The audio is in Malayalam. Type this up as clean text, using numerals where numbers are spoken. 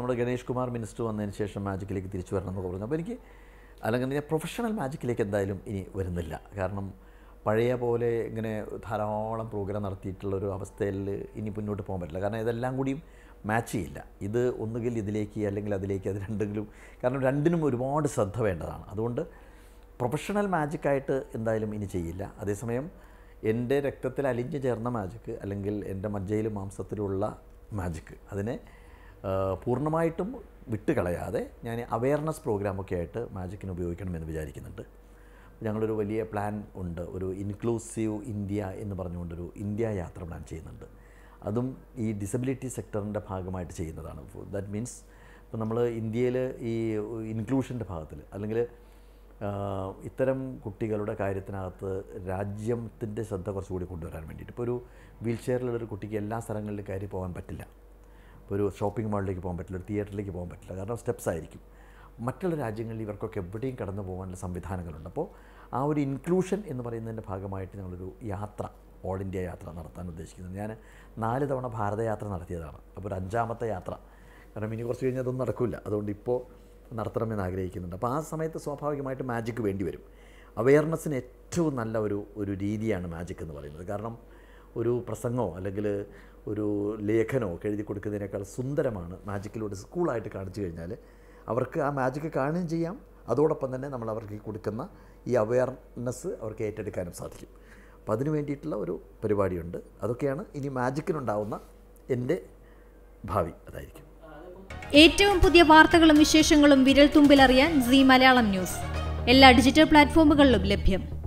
നമ്മുടെ ഗണേഷ് കുമാർ മിനിസ്റ്റർ വന്നതിന് ശേഷം മാജിക്കിലേക്ക് തിരിച്ചു വരണമെന്നൊക്കെ പറഞ്ഞു. അപ്പോൾ എനിക്ക് അല്ലെങ്കിൽ ഞാൻ പ്രൊഫഷണൽ മാജിക്കിലേക്ക് എന്തായാലും ഇനി വരുന്നില്ല. കാരണം പഴയ പോലെ ഇങ്ങനെ ധാരാളം പ്രോഗ്രാം നടത്തിയിട്ടുള്ളൊരു അവസ്ഥയിൽ ഇനി മുന്നോട്ട് പോകാൻ പറ്റില്ല. കാരണം ഇതെല്ലാം കൂടിയും മാച്ച് ചെയ്യില്ല. ഇത് ഒന്നുകിൽ ഇതിലേക്ക് അല്ലെങ്കിൽ അതിലേക്ക്, അത് രണ്ടെങ്കിലും. കാരണം രണ്ടിനും ഒരുപാട് ശ്രദ്ധ വേണ്ടതാണ്. അതുകൊണ്ട് പ്രൊഫഷണൽ മാജിക്കായിട്ട് എന്തായാലും ഇനി ചെയ്യില്ല. അതേസമയം എൻ്റെ രക്തത്തിൽ അലിഞ്ഞു ചേർന്ന മാജിക്ക് അല്ലെങ്കിൽ എൻ്റെ മജ്ജയിലും മാംസത്തിലുള്ള മാജിക്ക് അതിനെ പൂർണ്ണമായിട്ടും വിട്ടുകളയാതെ ഞാൻ അവെയർനെസ് പ്രോഗ്രാമൊക്കെ ആയിട്ട് മാജിക്കിന് ഉപയോഗിക്കണമെന്ന് വിചാരിക്കുന്നുണ്ട്. ഞങ്ങളൊരു വലിയ പ്ലാൻ ഉണ്ട്. ഒരു ഇൻക്ലൂസീവ് ഇന്ത്യ എന്ന് പറഞ്ഞുകൊണ്ടൊരു ഇന്ത്യ യാത്ര പ്ലാൻ ചെയ്യുന്നുണ്ട്. അതും ഈ ഡിസബിലിറ്റി സെക്ടറിൻ്റെ ഭാഗമായിട്ട് ചെയ്യുന്നതാണ്. ദാറ്റ് മീൻസ് ഇപ്പോൾ നമ്മൾ ഇന്ത്യയിൽ ഈ ഇൻക്ലൂഷൻ്റെ ഭാഗത്തിൽ അല്ലെങ്കിൽ ഇത്തരം കുട്ടികളുടെ കാര്യത്തിനകത്ത് രാജ്യത്തിൻ്റെ ശ്രദ്ധ കുറച്ചുകൂടി കൊണ്ടുവരാൻ വേണ്ടിയിട്ട്, ഇപ്പോൾ ഒരു വീൽ ചെയറിലുള്ളൊരു കുട്ടിക്ക് എല്ലാ സ്ഥലങ്ങളിലും കയറി പോകാൻ പറ്റില്ല. ഇപ്പോൾ ഒരു ഷോപ്പിംഗ് മാളിലേക്ക് പോകാൻ പറ്റില്ല, ഒരു തിയേറ്ററിലേക്ക് പോകാൻ പറ്റില്ല, കാരണം സ്റ്റെപ്സ് ആയിരിക്കും. മറ്റുള്ള രാജ്യങ്ങളിൽ ഇവർക്കൊക്കെ എവിടെയും കടന്നു പോകാനുള്ള സംവിധാനങ്ങളുണ്ട്. അപ്പോൾ ആ ഒരു ഇൻക്ലൂഷൻ എന്ന് പറയുന്നതിൻ്റെ ഭാഗമായിട്ട് ഞങ്ങളൊരു യാത്ര, ഓൾ ഇന്ത്യ യാത്ര നടത്താൻ ഉദ്ദേശിക്കുന്നത്. ഞാൻ 4 തവണ ഭാരതയാത്ര നടത്തിയതാണ്. അപ്പോൾ ഒരു 5ാമത്തെ യാത്ര, കാരണം ഇനി കുറച്ച് കഴിഞ്ഞാൽ അതൊന്നും നടക്കില്ല. അതുകൊണ്ട് ഇപ്പോൾ നടത്തണമെന്ന് ആഗ്രഹിക്കുന്നുണ്ട്. അപ്പോൾ ആ സമയത്ത് സ്വാഭാവികമായിട്ട് മാജിക്ക് വേണ്ടി വരും. അവെയർനെസ്സിന് ഏറ്റവും നല്ല ഒരു രീതിയാണ് മാജിക് എന്ന് പറയുന്നത്. കാരണം ഒരു പ്രസംഗമോ അല്ലെങ്കിൽ ഒരു ലേഖനമോ ഒക്കെ എഴുതി കൊടുക്കുന്നതിനേക്കാൾ സുന്ദരമാണ് മാജിക്കിലൂടെ സ്കൂളായിട്ട് കാണിച്ചു കഴിഞ്ഞാൽ അവർക്ക് ആ മാജിക്ക് കാണുകയും ചെയ്യാം. അതോടൊപ്പം തന്നെ നമ്മൾ അവർക്ക് കൊടുക്കുന്ന ഈ അവെയർനെസ് അവർക്ക് ഏറ്റെടുക്കാനും സാധിക്കും. അപ്പോൾ അതിന് വേണ്ടിയിട്ടുള്ള ഒരു പരിപാടിയുണ്ട്. അതൊക്കെയാണ് ഇനി മാജിക്കിനുണ്ടാവുന്ന എൻ്റെ ഭാവി. അതായിരിക്കും. ഏറ്റവും പുതിയ വാർത്തകളും വിശേഷങ്ങളും വിരൽ തുമ്പിലറിയാൻ സീ മലയാളം ന്യൂസ് എല്ലാ ഡിജിറ്റൽ പ്ലാറ്റ്ഫോമുകളിലും ലഭ്യം.